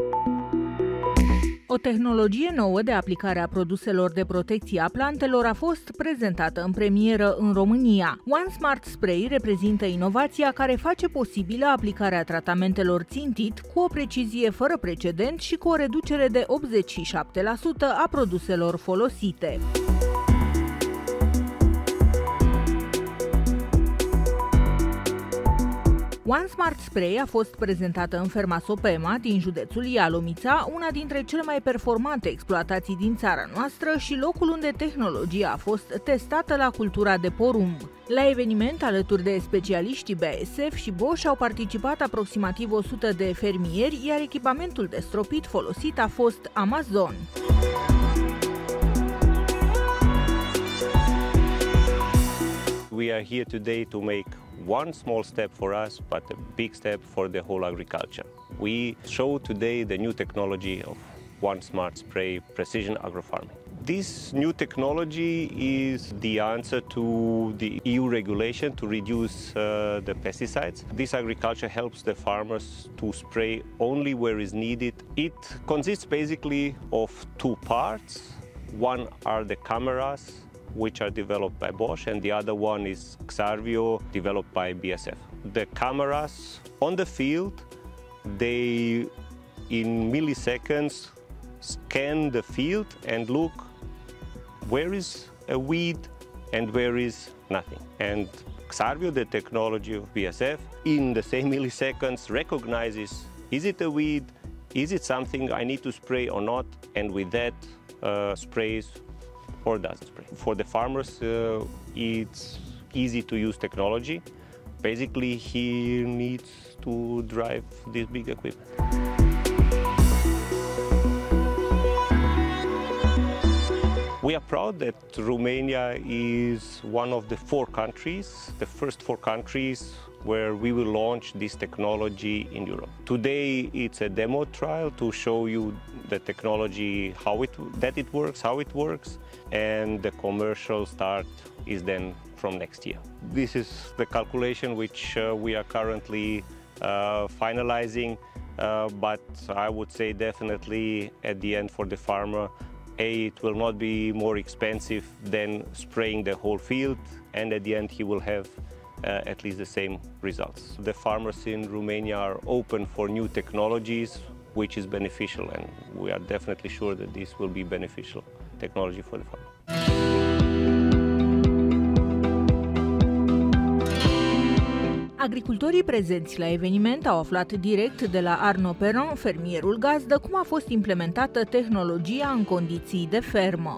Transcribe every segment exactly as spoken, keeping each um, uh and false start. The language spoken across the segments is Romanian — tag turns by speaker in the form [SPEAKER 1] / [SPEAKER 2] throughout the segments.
[SPEAKER 1] O tehnologie nouă de aplicare a produselor de protecție a plantelor a fost prezentată în premieră în România. OneSmart Spray reprezintă inovația care face posibilă aplicarea tratamentelor țintit cu o precizie fără precedent și cu o reducere de optzeci și șapte la sută a produselor folosite. OneSmart Spray a fost prezentată în ferma Sopema din județul Ialomița, una dintre cele mai performante exploatații din țara noastră și locul unde tehnologia a fost testată la cultura de porumb. La eveniment, alături de specialiștii B A S F și Bosch, au participat aproximativ o sută de fermieri, iar echipamentul de stropit folosit a fost Amazon.
[SPEAKER 2] We are here today to make one small step for us, but a big step for the whole agriculture. We show today the new technology of OneSmart Spray Precision Agrofarming. This new technology is the answer to the E U regulation to reduce uh, the pesticides. This agriculture helps the farmers to spray only where is needed. It consists basically of two parts. One are the cameras, which are developed by Bosch, and the other one is Xarvio, developed by B A S F. The cameras on the field, they in milliseconds scan the field and look where is a weed and where is nothing. And Xarvio, the technology of B A S F, in the same milliseconds recognizes, is it a weed, is it something I need to spray or not, and with that uh, sprays or doesn't spray. For the farmers, uh, it's easy to use technology. Basically, he needs to drive this big equipment. We are proud that Romania is one of the four countries, the first four countries where we will launch this technology in Europe. Today it's a demo trial to show you the technology, how it, that it works, how it works, and the commercial start is then from next year. This is the calculation which uh, we are currently uh, finalizing, uh, but I would say definitely at the end for the farmer, A, it will not be more expensive than spraying the whole field, and at the end he will have uh, at least the same results. The farmers in Romania are open for new technologies, which is beneficial, and we are definitely sure that this will be beneficial technology for the farmer.
[SPEAKER 1] Agricultorii prezenți la eveniment au aflat direct de la Arnaud Perron, fermierul gazdă, cum a fost implementată tehnologia în condiții de fermă.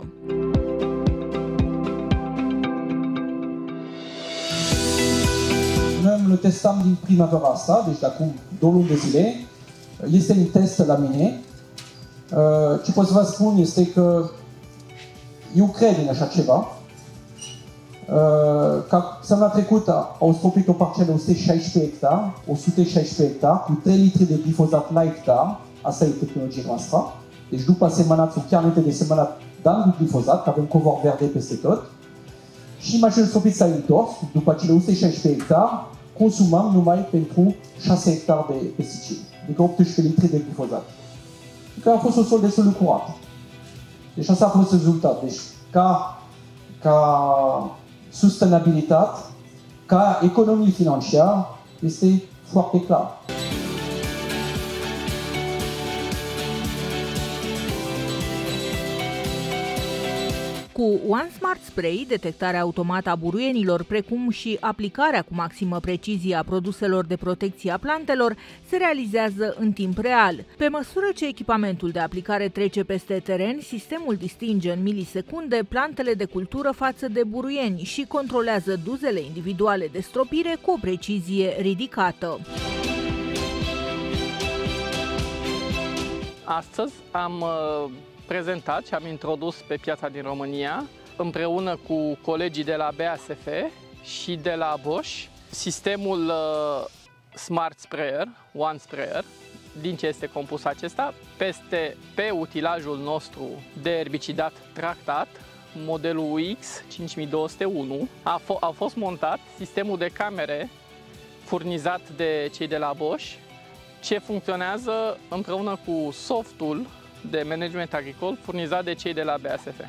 [SPEAKER 3] Noi le testam din primăvara asta, deci de acum două luni de zile. Este în test la mine. Ce pot să vă spun este că eu cred în așa ceva. Ca săptămâna trecută au stropit o parcelă de o sută șaisprezece hectare, o sută șaisprezece hectare, cu trei litri de glifozat la hectare. Asta e tehnologia noastră. Deci după semănat, sau chiar înainte de semănat, dăm glifozat, că avem covor verde peste tot. Și mașinul stropit s-a întors, după cele o sută șaisprezece hectare, consumăm numai pentru șase hectare de pesticide, adică optsprezece litri de glifozat. Că a fost un sol destul de curat. Deci asta a fost rezultat. Deci ca, ca sustenabilitate, ca economie financiară, este foarte clar.
[SPEAKER 1] Cu OneSmart Spray, detectarea automată a buruienilor, precum și aplicarea cu maximă precizie a produselor de protecție a plantelor, se realizează în timp real. Pe măsură ce echipamentul de aplicare trece peste teren, sistemul distinge în milisecunde plantele de cultură față de buruieni și controlează dozele individuale de stropire cu o precizie ridicată.
[SPEAKER 4] Astăzi am prezentat și am introdus pe piața din România, împreună cu colegii de la B A S F și de la Bosch, sistemul Smart Sprayer, One Sprayer. Din ce este compus acesta? Peste, pe utilajul nostru de erbicidat tractat, modelul U X cinci mii două sute unu, a, a fost montat sistemul de camere furnizat de cei de la Bosch. ce funcționează împreună cu softul de management agricol furnizat de cei de la B A S F.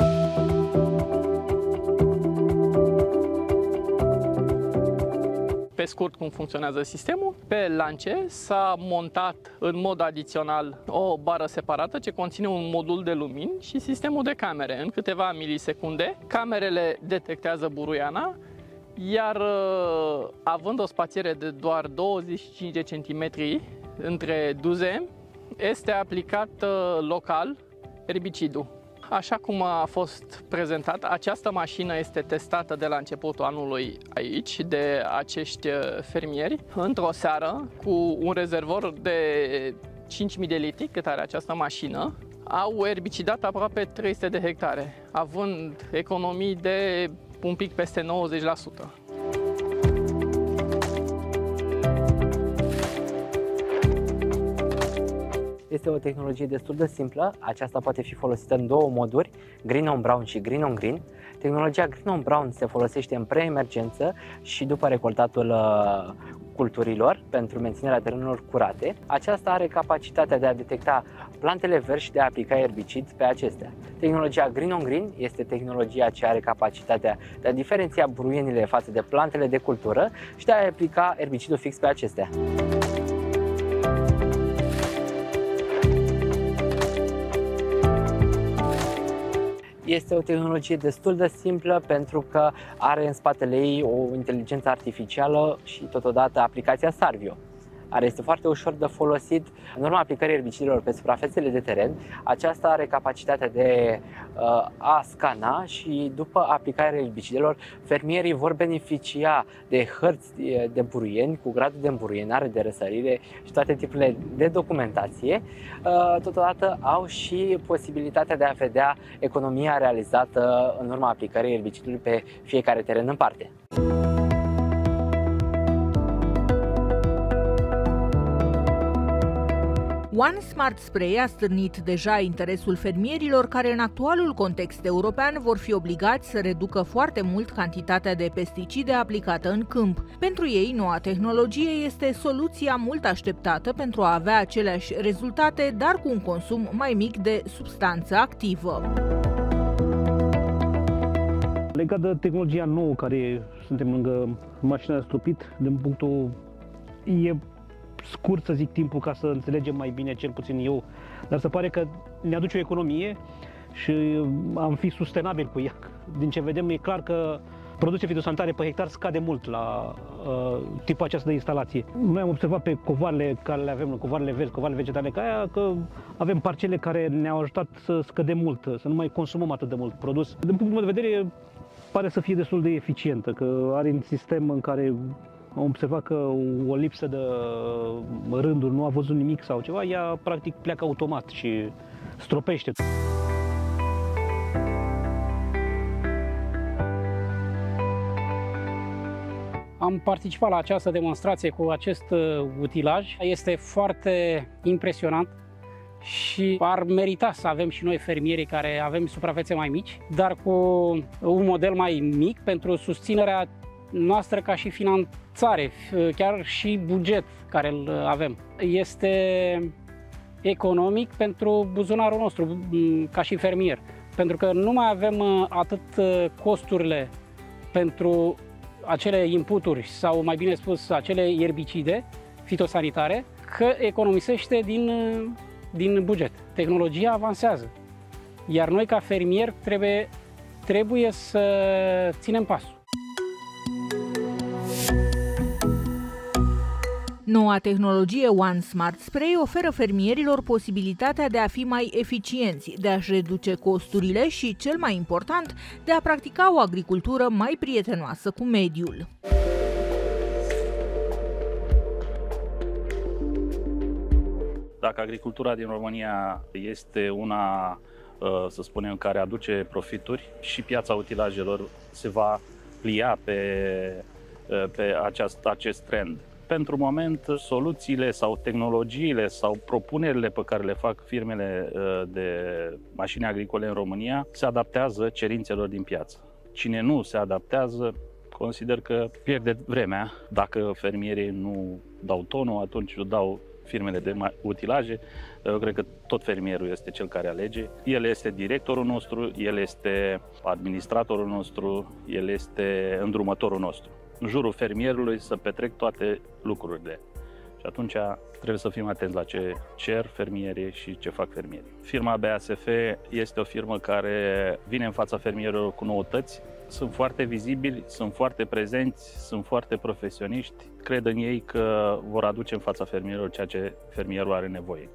[SPEAKER 4] Pe scurt, cum funcționează sistemul? Pe lance s-a montat în mod adițional o bară separată ce conține un modul de lumini și sistemul de camere. În câteva milisecunde, camerele detectează buruiana, iar având o spațiere de doar douăzeci și cinci de centimetri între duze, este aplicat local erbicidul. Așa cum a fost prezentat, această mașină este testată de la începutul anului aici, de acești fermieri, într-o seară, cu un rezervor de cinci mii de litri, cât are această mașină. Au erbicidat aproape trei sute de hectare, având economii de un pic peste nouăzeci la sută.
[SPEAKER 5] Este o tehnologie destul de simplă, aceasta poate fi folosită în două moduri, Green on Brown și Green on Green. Tehnologia Green on Brown se folosește în pre-emergență și după recoltatul culturilor pentru menținerea terenurilor curate. Aceasta are capacitatea de a detecta plantele verzi și de a aplica erbicid pe acestea. Tehnologia Green on Green este tehnologia ce are capacitatea de a diferenția buruienile față de plantele de cultură și de a aplica erbicidul fix pe acestea. Este o tehnologie destul de simplă pentru că are în spatele ei o inteligență artificială și totodată aplicația Sarvio, care este foarte ușor de folosit. În urma aplicării erbicidelor pe suprafețele de teren, aceasta are capacitatea de uh, a scana și după aplicarea erbicidelor, fermierii vor beneficia de hărți de buruieni cu gradul de îmburuienare, de răsărire și toate tipurile de documentație. Uh, totodată au și posibilitatea de a vedea economia realizată în urma aplicării erbicidului pe fiecare teren în parte.
[SPEAKER 1] One Smart Spray a stârnit deja interesul fermierilor care în actualul context european vor fi obligați să reducă foarte mult cantitatea de pesticide aplicată în câmp. Pentru ei, noua tehnologie este soluția mult așteptată pentru a avea aceleași rezultate, dar cu un consum mai mic de substanță activă.
[SPEAKER 6] Legat de tehnologia nouă care suntem lângă mașina de stropit, din punctul e scurt să zic timpul ca să înțelegem mai bine, cel puțin eu, dar se pare că ne aduce o economie și am fi sustenabil cu ea. Din ce vedem, e clar că produse fitosanitare pe hectar scade mult la uh, tipul acesta de instalație. Noi am observat pe covoarele care le avem, covoarele verzi, covoarele vegetale ca aia, că avem parcele care ne-au ajutat să scădem mult, să nu mai consumăm atât de mult produs. Din punctul meu de vedere, pare să fie destul de eficientă, că are un sistem în care am observat că o lipsă de rânduri, nu a văzut nimic sau ceva, ea practic pleacă automat și stropește.
[SPEAKER 7] Am participat la această demonstrație cu acest utilaj. Este foarte impresionant și ar merita să avem și noi fermierii care avem suprafețe mai mici, dar cu un model mai mic pentru susținerea noastră ca și finanțare, chiar și buget care îl avem. Este economic pentru buzunarul nostru ca și fermier, pentru că nu mai avem atât costurile pentru acele inputuri sau mai bine spus acele erbicide fitosanitare, că economisește din, din buget. Tehnologia avansează, iar noi ca fermieri trebuie, trebuie să ținem pasul.
[SPEAKER 1] Noua tehnologie One Smart Spray oferă fermierilor posibilitatea de a fi mai eficienți, de a-și reduce costurile și, cel mai important, de a practica o agricultură mai prietenoasă cu mediul.
[SPEAKER 8] Dacă agricultura din România este una, să spunem, care aduce profituri și piața utilajelor se va plia pe, pe aceast, acest trend. Pentru moment, soluțiile sau tehnologiile sau propunerile pe care le fac firmele de mașini agricole în România se adaptează cerințelor din piață. Cine nu se adaptează, consider că pierde vremea. Dacă fermierii nu dau tonul, atunci o dau firmele de utilaje, eu cred că tot fermierul este cel care alege. El este directorul nostru, el este administratorul nostru, el este îndrumătorul nostru. În jurul fermierului să petrec toate lucrurile. Și atunci trebuie să fim atenți la ce cer fermierii și ce fac fermierii. Firma B A S F este o firmă care vine în fața fermierilor cu noutăți. Sunt foarte vizibili, sunt foarte prezenți, sunt foarte profesioniști. Cred în ei că vor aduce în fața fermierilor ceea ce fermierul are nevoie.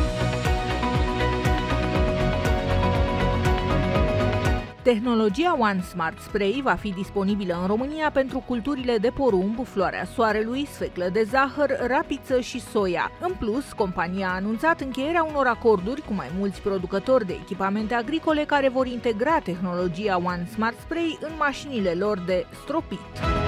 [SPEAKER 1] Tehnologia One Smart Spray va fi disponibilă în România pentru culturile de porumb, floarea soarelui, sfeclă de zahăr, rapiță și soia. În plus, compania a anunțat încheierea unor acorduri cu mai mulți producători de echipamente agricole care vor integra tehnologia One Smart Spray în mașinile lor de stropit.